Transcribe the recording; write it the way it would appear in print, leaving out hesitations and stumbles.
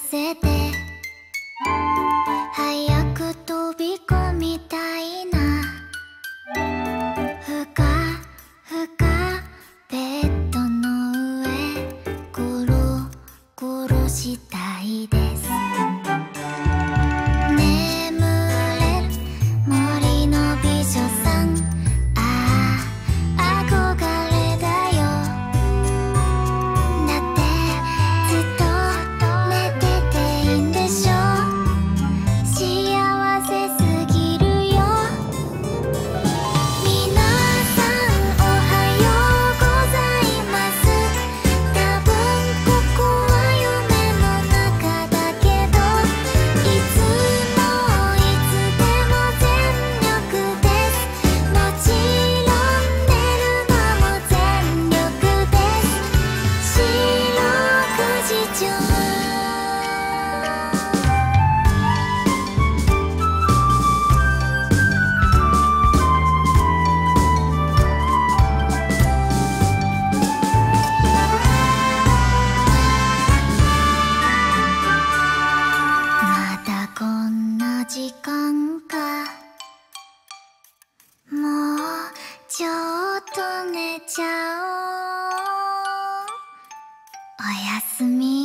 せて早く飛び込みたいな。ふかふかベッドの上ゴロゴロしたいです。眠れる森の美女さん、ああ憧れだよ。だってずっと寝てていいんでしょ。幸せすぎるよ。みなさんおはようございます。多分ここは夢の中だけど、いつもいつでも全力です。もちろん寝るのも全力です。四六時中まだこんな時間か。もうちょっと寝ちゃおう。おやすみ。